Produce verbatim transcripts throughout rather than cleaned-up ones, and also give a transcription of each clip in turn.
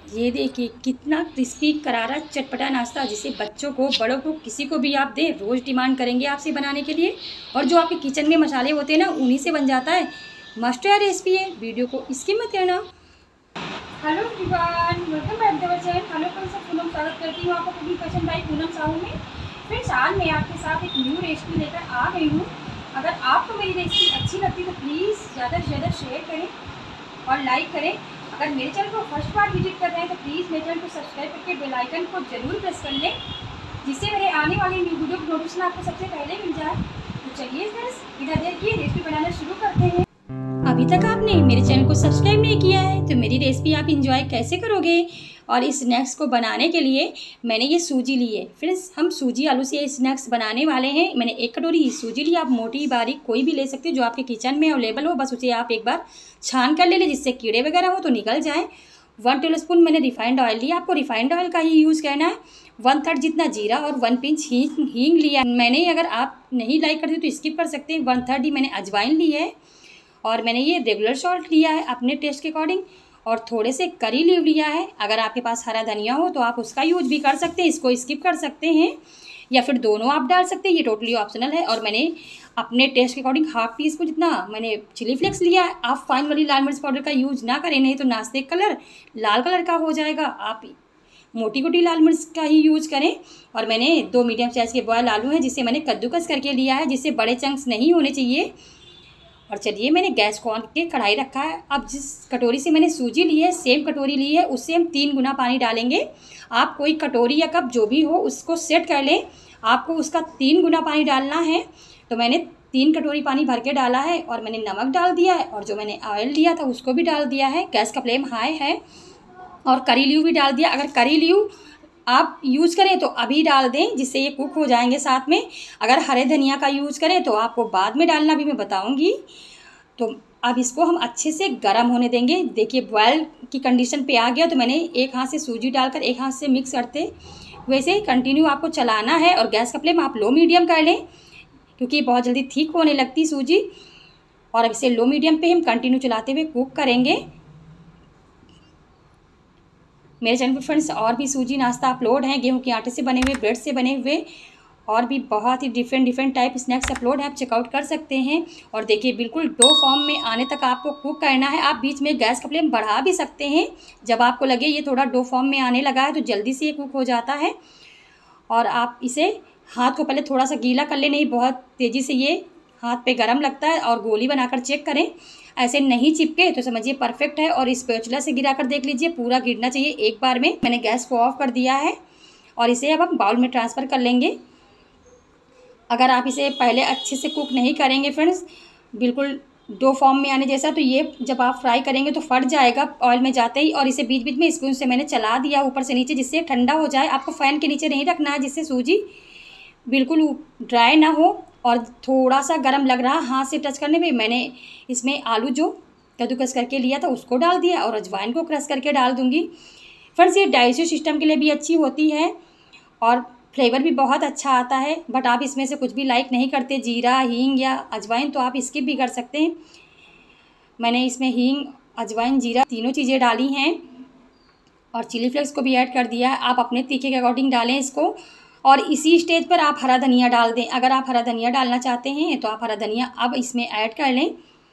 ये देखिए कितना क्रिस्पी करारा चटपटा नाश्ता, जिसे बच्चों को बड़ों को किसी को भी आप दें रोज़ डिमांड करेंगे आपसे बनाने के लिए। और जो आपके किचन में मसाले होते हैं ना, उन्हीं से बन जाता है। मस्ट ट्राई रेसिपी है, वीडियो को स्किप मत करना। Hello everyone, welcome back to our channel. Hello friends, Poonam स्वागत करती हूँ आपको पूरी पसंद आई पूनम साहू में। फ्रेंड्स, आज मैं आपके साथ एक न्यू रेसिपी लेकर आ गई हूँ। अगर आपको मेरी रेसिपी अच्छी लगती है तो प्लीज़ ज़्यादा से ज़्यादा शेयर करें और लाइक करें। अगर मेरे चैनल को फर्स्ट बार विजिट कर रहे हैं तो प्लीज़ मेरे चैनल को सब्सक्राइब करके बेल आइकन को जरूर प्रेस कर लें, जिससे मेरे आने वाली न्यू वीडियो की नोटिफिकेशन आपको सबसे पहले मिल जाए। तो चलिए फ्रेंड्स, बिना देर किए रेसिपी बनाना शुरू करते हैं। अभी तक आपने मेरे चैनल को सब्सक्राइब नहीं किया है तो मेरी रेसिपी आप इंजॉय कैसे करोगे। और इस स्नैक्स को बनाने के लिए मैंने ये सूजी ली है। फ्रेंड्स, हम सूजी आलू से ये स्नैक्स बनाने वाले हैं। मैंने एक कटोरी सूजी ली, आप मोटी बारीक कोई भी ले सकते हो जो आपके किचन में अवेलेबल हो। बस उसे आप एक बार छान कर ले लें, जिससे कीड़े वगैरह हो तो निकल जाए। वन टेबल स्पून मैंने रिफाइंड ऑयल लिया, आपको रिफाइंड ऑयल का ही यूज़ करना है। वन थर्ड जितना जीरा और वन पिंच हींग हींग लिया मैंने। अगर आप नहीं लाइक करते तो स्किप कर सकते हैं। वन थर्ड ही मैंने अजवाइन ली है। और मैंने ये रेगुलर सॉल्ट लिया है अपने टेस्ट के अकॉर्डिंग। और थोड़े से करी लीव लिया है। अगर आपके पास हरा धनिया हो तो आप उसका यूज भी कर सकते हैं, इसको स्किप कर सकते हैं या फिर दोनों आप डाल सकते हैं, ये टोटली ऑप्शनल है। और मैंने अपने टेस्ट के अकॉर्डिंग हाफ टी स्पून जितना मैंने चिली फ्लेक्स लिया है। आप फाइन वाली लाल मिर्च पाउडर का यूज ना करें, नहीं तो नाश्ते का कलर लाल कलर का हो जाएगा। आप मोटी मोटी लाल मिर्च का ही यूज करें। और मैंने दो मीडियम साइज़ के बॉयल आलू हैं, जिसे मैंने कद्दूकस करके लिया है, जिससे बड़े चंक्स नहीं होने चाहिए। और चलिए, मैंने गैस को ऑन करके कढ़ाई रखा है। अब जिस कटोरी से मैंने सूजी ली है, सेम कटोरी ली है, उससे हम तीन गुना पानी डालेंगे। आप कोई कटोरी या कप जो भी हो उसको सेट कर लें, आपको उसका तीन गुना पानी डालना है। तो मैंने तीन कटोरी पानी भर के डाला है। और मैंने नमक डाल दिया है, और जो मैंने ऑयल लिया था उसको भी डाल दिया है। गैस का फ्लेम हाई है। और करी लीव भी डाल दिया। अगर करी लीव आप यूज़ करें तो अभी डाल दें, जिससे ये कुक हो जाएंगे साथ में। अगर हरे धनिया का यूज़ करें तो आपको बाद में डालना भी मैं बताऊंगी। तो अब इसको हम अच्छे से गर्म होने देंगे। देखिए, बॉयल की कंडीशन पे आ गया तो मैंने एक हाथ से सूजी डालकर एक हाथ से मिक्स करते वैसे कंटिन्यू आपको चलाना है। और गैस का फ्लेम आप लो मीडियम कर लें, क्योंकि बहुत जल्दी थिक होने लगती सूजी। और अब इसे लो मीडियम पे हम कंटिन्यू चलाते हुए कुक करेंगे। मेरे चैनल पर फ्रेंड्स और भी सूजी नाश्ता अपलोड हैं, गेहूं के आटे से बने हुए, ब्रेड से बने हुए, और भी बहुत ही different different type snacks upload है, आप चेकआउट कर सकते हैं। और देखिए, बिल्कुल डो फॉर्म में आने तक आपको कुक करना है। आप बीच में गैस का फ्लेम बढ़ा भी सकते हैं जब आपको लगे ये थोड़ा डो फॉर्म में आने लगा है, तो जल्दी से ये कुक हो जाता है। और आप इसे हाथ को पहले थोड़ा सा गीला कर ले, नहीं बहुत तेज़ी से ये हाथ पे गरम लगता है। और गोली बनाकर चेक करें, ऐसे नहीं चिपके तो समझिए परफेक्ट है। और स्पैचुला से गिरा कर देख लीजिए, पूरा गिरना चाहिए एक बार में। मैंने गैस को ऑफ कर दिया है और इसे अब हम बाउल में ट्रांसफ़र कर लेंगे। अगर आप इसे पहले अच्छे से कुक नहीं करेंगे फ्रेंड्स, बिल्कुल डो फॉर्म में आने जैसा, तो ये जब आप फ्राई करेंगे तो फट जाएगा ऑयल में जाते ही। और इसे बीच बीच में स्पून से मैंने चला दिया ऊपर से नीचे, जिससे ठंडा हो जाए। आपको फ़ैन के नीचे नहीं रखना है, जिससे सूजी बिल्कुल ड्राई ना हो। और थोड़ा सा गर्म लग रहा हाथ से टच करने में, मैंने इसमें आलू जो कद्दूकस करके लिया था उसको डाल दिया, और अजवाइन को क्रश करके डाल दूँगी। फ्रेंड्स, ये डाइजेस्टिव सिस्टम के लिए भी अच्छी होती है और फ्लेवर भी बहुत अच्छा आता है। बट आप इसमें से कुछ भी लाइक नहीं करते, जीरा, हींग या अजवाइन, तो आप स्किप भी कर सकते हैं। मैंने इसमें हींग, अजवाइन, जीरा तीनों चीज़ें डाली हैं। और चिली फ्लेक्स को भी ऐड कर दिया है। आप अपने तीखे के अकॉर्डिंग डालें इसको। और इसी स्टेज पर आप हरा धनिया डाल दें। अगर आप हरा धनिया डालना चाहते हैं तो आप हरा धनिया अब इसमें ऐड कर लें,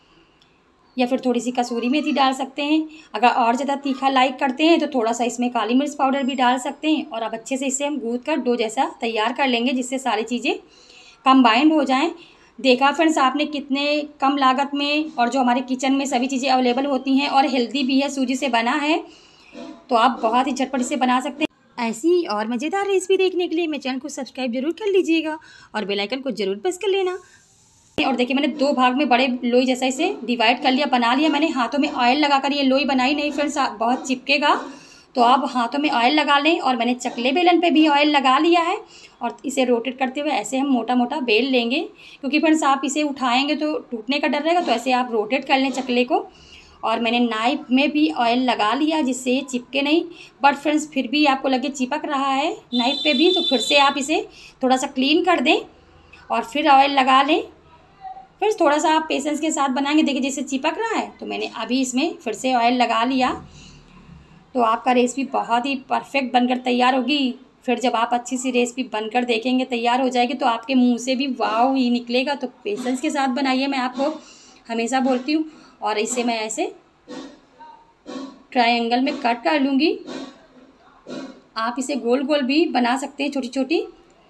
या फिर थोड़ी सी कसूरी मेथी डाल सकते हैं। अगर और ज़्यादा तीखा लाइक करते हैं तो थोड़ा सा इसमें काली मिर्च पाउडर भी डाल सकते हैं। और अब अच्छे से इसे हम गूँथ कर डो जैसा तैयार कर लेंगे, जिससे सारी चीज़ें कंबाइंड हो जाएं। देखा फ्रेंड्स आपने कितने कम लागत में, और जो हमारे किचन में सभी चीज़ें अवेलेबल होती हैं और हेल्दी भी है, सूजी से बना है, तो आप बहुत ही झटपट से बना सकते हैं। ऐसी और मज़ेदार रेसिपी देखने के लिए मेरे चैनल को सब्सक्राइब जरूर कर लीजिएगा और बेल आइकन को जरूर प्रेस कर लेना। और देखिए, मैंने दो भाग में बड़े लोई जैसा इसे डिवाइड कर लिया, बना लिया। मैंने हाथों में ऑयल लगाकर ये लोई बनाई नहीं फ्रेंड्स, बहुत चिपकेगा, तो आप हाथों में ऑयल लगा लें। और मैंने चकले बेलन पे भी ऑयल लगा लिया है। और इसे रोटेट करते हुए ऐसे हम मोटा मोटा बेल लेंगे, क्योंकि फ्रेंड्स आप इसे उठाएंगे तो टूटने का डर रहेगा, तो ऐसे आप रोटेट कर लें चकले को। और मैंने नाइफ में भी ऑयल लगा लिया, जिससे ये चिपके नहीं। बट फ्रेंड्स, फिर भी आपको लगे चिपक रहा है नाइफ पे भी, तो फिर से आप इसे थोड़ा सा क्लीन कर दें और फिर ऑयल लगा लें। फिर थोड़ा सा आप पेशेंस के साथ बनाएंगे। देखिए, जैसे चिपक रहा है, तो मैंने अभी इसमें फिर से ऑयल लगा लिया। तो आपका रेसिपी बहुत ही परफेक्ट बनकर तैयार होगी। फिर जब आप अच्छी सी रेसिपी बनकर देखेंगे, तैयार हो जाएगी, तो आपके मुंह से भी वाव ही निकलेगा। तो पेशेंस के साथ बनाइए, मैं आपको हमेशा बोलती हूँ। और इसे मैं ऐसे ट्रायंगल में कट कर लूँगी। आप इसे गोल गोल भी बना सकते हैं, छोटी छोटी।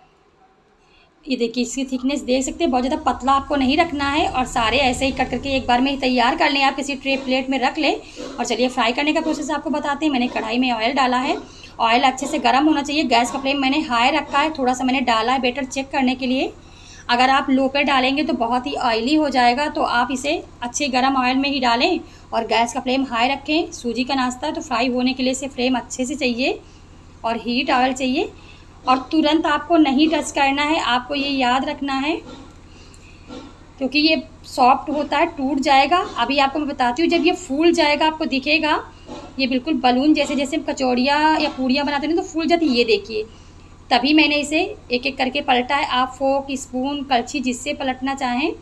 ये देखिए, इसकी थिकनेस देख सकते हैं, बहुत ज़्यादा पतला आपको नहीं रखना है। और सारे ऐसे ही कट करके एक बार में ही तैयार कर लें। आप किसी ट्रे प्लेट में रख लें। और चलिए फ्राई करने का प्रोसेस आपको बताते हैं। मैंने कढ़ाई में ऑयल डाला है। ऑयल अच्छे से गर्म होना चाहिए। गैस का फ्लेम मैंने हाई रखा है। थोड़ा सा मैंने डाला है बेटर चेक करने के लिए। अगर आप लो पे डालेंगे तो बहुत ही ऑयली हो जाएगा, तो आप इसे अच्छे गर्म ऑयल में ही डालें और गैस का फ्लेम हाई रखें। सूजी का नाश्ता है तो फ्राई होने के लिए इसे फ्लेम अच्छे से चाहिए और हीट ऑयल चाहिए। और तुरंत आपको नहीं टच करना है, आपको ये याद रखना है, क्योंकि ये सॉफ्ट होता है, टूट जाएगा। अभी आपको मैं बताती हूँ, जब ये फूल जाएगा आपको दिखेगा, ये बिल्कुल बलून जैसे, जैसे कचौड़ियाँ या पूड़ियाँ बनाते हैं तो फूल जाती है, ये देखिए। तभी मैंने इसे एक एक करके पलटा है। आप फोक, स्पून, कलछी जिससे पलटना चाहें।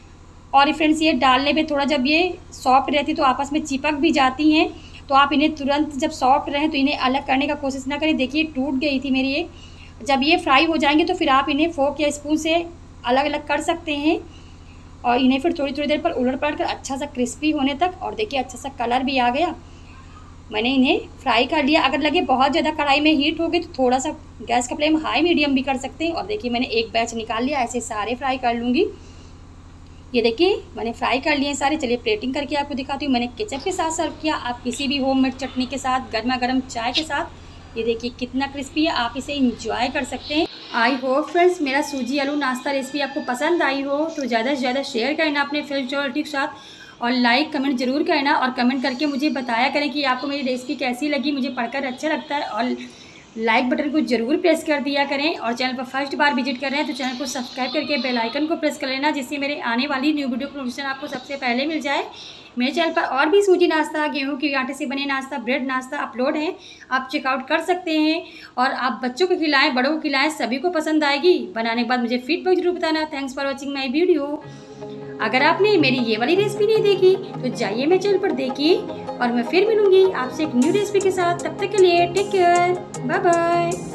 और फ्रेंड्स, ये डालने में थोड़ा, जब ये सॉफ्ट रहती तो आपस में चिपक भी जाती हैं, तो आप इन्हें तुरंत जब सॉफ्ट रहें तो इन्हें अलग करने का कोशिश ना करें। देखिए टूट गई थी मेरी एक। जब ये फ्राई हो जाएंगे तो फिर आप इन्हें फोक या स्पून से अलग अलग कर सकते हैं और इन्हें फिर थोड़ी थोड़ी देर पर उलट पलट कर अच्छा सा क्रिस्पी होने तक। और देखिए अच्छा सा कलर भी आ गया। मैंने इन्हें फ्राई कर लिया। अगर लगे बहुत ज़्यादा कढ़ाई में हीट होगी तो थोड़ा सा गैस का फ्लेम हाई मीडियम भी कर सकते हैं। और देखिए मैंने एक बैच निकाल लिया, ऐसे सारे फ्राई कर लूँगी। ये देखिए मैंने फ्राई कर लिए सारे। चलिए प्लेटिंग करके आपको दिखाती हूँ। मैंने केचप के साथ सर्व किया, आप किसी भी होममेड चटनी के साथ, गर्मा गर्म चाय के साथ। ये देखिए कितना क्रिस्पी है, आप इसे इंजॉय कर सकते हैं। आई होप फ्रेंड्स मेरा सूजी आलू नाश्ता रेसिपी आपको पसंद आई हो, तो ज़्यादा से ज़्यादा शेयर करना अपने फ्रेंड्स और के साथ और लाइक कमेंट ज़रूर करना। और कमेंट करके मुझे बताया करें कि आपको मेरी रेसिपी कैसी लगी। मुझे पढ़कर अच्छा लगता है। और लाइक बटन को ज़रूर प्रेस कर दिया करें। और चैनल पर फर्स्ट बार विजिट कर रहे हैं तो चैनल को सब्सक्राइब करके बेल आइकन को प्रेस कर लेना, जिससे मेरे आने वाली न्यू वीडियो की नोटिफिकेशन आपको सबसे पहले मिल जाए। मेरे चैनल पर और भी सूजी नाश्ता, गेहूं के आटे से बने नाश्ता, ब्रेड नाश्ता अपलोड है, आप चेकआउट कर सकते हैं। और आप बच्चों को खिलाएं, बड़ों को खिलाएं, सभी को पसंद आएगी। बनाने के बाद मुझे फीडबैक जरूर बताना। Thanks for watching my video. अगर आपने मेरी ये वाली रेसिपी नहीं देखी तो जाइए मेरे चैनल पर देखिए। और मैं फिर मिलूंगी आपसे एक न्यू रेसिपी के साथ। तब तक के लिए टेक केयर, बाय बाय।